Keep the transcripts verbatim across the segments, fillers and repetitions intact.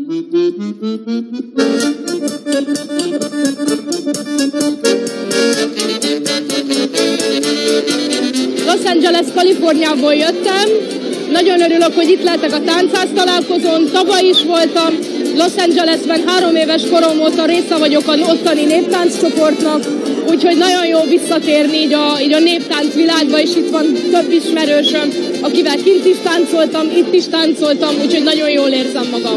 Los Angeles, Kaliforniából jöttem. Nagyon örülök, hogy itt lehetek a táncház találkozón. Tavaly is voltam. Los Angelesben három éves korom óta része vagyok az ottani néptánccsoportnak, úgyhogy nagyon jó visszatérni így a, így a néptánc világba, és itt van több ismerősöm, akivel kint is táncoltam, itt is táncoltam, úgyhogy nagyon jól érzem magam.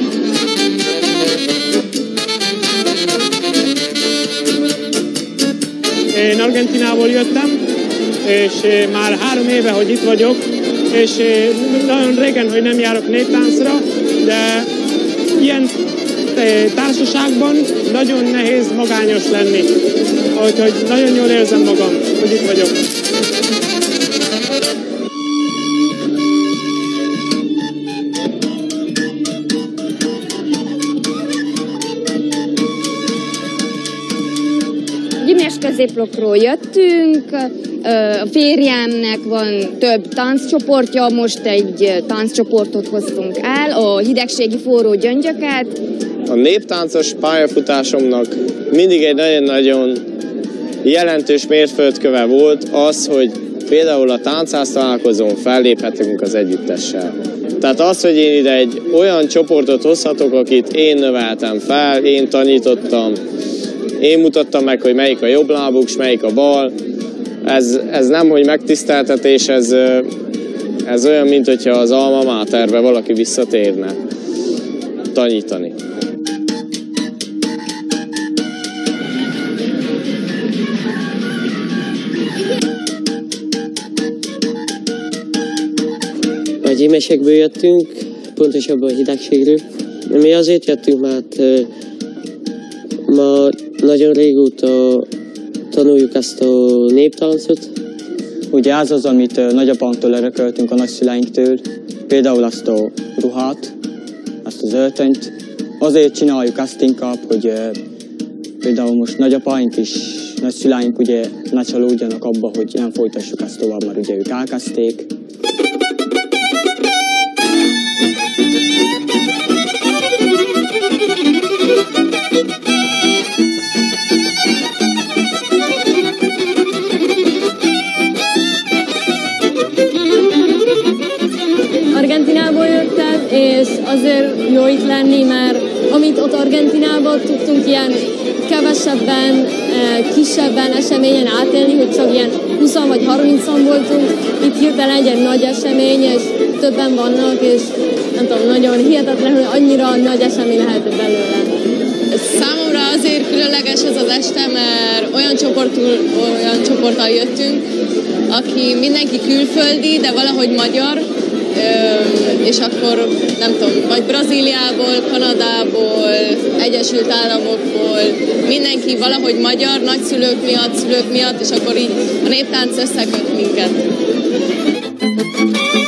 Én Argentinából jöttem, és már három éve, hogy itt vagyok, és nagyon régen, hogy nem járok néptáncra, de ilyen társaságban nagyon nehéz magányos lenni. Úgyhogy nagyon jól érzem magam, hogy itt vagyok. Gimnás középlokról jöttünk, a férjemnek van több tánccsoportja, most egy tánccsoportot hoztunk el, a hidegségi forró gyöngyöket. A néptáncos pályafutásomnak mindig egy nagyon-nagyon jelentős mérföldköve volt az, hogy például a táncház találkozón felléphetünk az együttessel. Tehát az, hogy én ide egy olyan csoportot hozhatok, akit én növeltem fel, én tanítottam, én mutattam meg, hogy melyik a jobb lábuk, és melyik a bal. Ez, ez nem, hogy megtiszteltetés, ez, ez olyan, mint hogyha az alma máterbe valaki visszatérne tanítani. A gyémesekből jöttünk, pontosabban a hidegségről. Mi azért jöttünk, mert uh, ma nagyon régóta tanuljuk ezt a néptáncot. Ugye ez az, amit uh, nagyapámtól örököltünk a nagyszüleinktől, például azt a ruhát, azt az öltönyt. Azért csináljuk ezt inkább, hogy uh, például most nagyapáink is, nagyszüleink ugye ne csalódjanak abba, hogy nem folytassuk ezt tovább, mert ugye ők elkezdték. Argentinából jöttem, és azért jó itt lenni, mert amit ott Argentinában tudtunk ilyen kevesebben, kisebben eseményen átélni, hogy csak ilyen húszan vagy harmincan voltunk, itt hirtelen egy, egy nagy esemény, és többen vannak, és nem tudom, nagyon hihetetlen, hogy annyira nagy esemény lehetett belőle. Számomra azért különleges ez az este, mert olyan, csoportul, olyan csoporttal jöttünk, aki mindenki külföldi, de valahogy magyar, és akkor nem tudom, vagy Brazíliából, Kanadából, Egyesült Államokból, mindenki valahogy magyar, nagyszülők miatt, szülők miatt, és akkor így a néptánc összeköt minket.